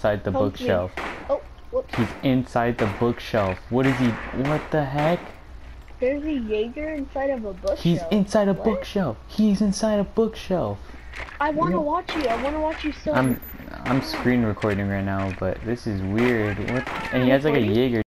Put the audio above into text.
inside the Help me. bookshelf. Oh, whoops. He's inside the bookshelf. What is he? What the heck? There's a Jaeger inside of a bookshelf. He's inside a What? bookshelf. He's inside a bookshelf. I want to watch you. I want to watch you so. I'm screen recording right now, but this is weird. What? And he has like a Jaeger.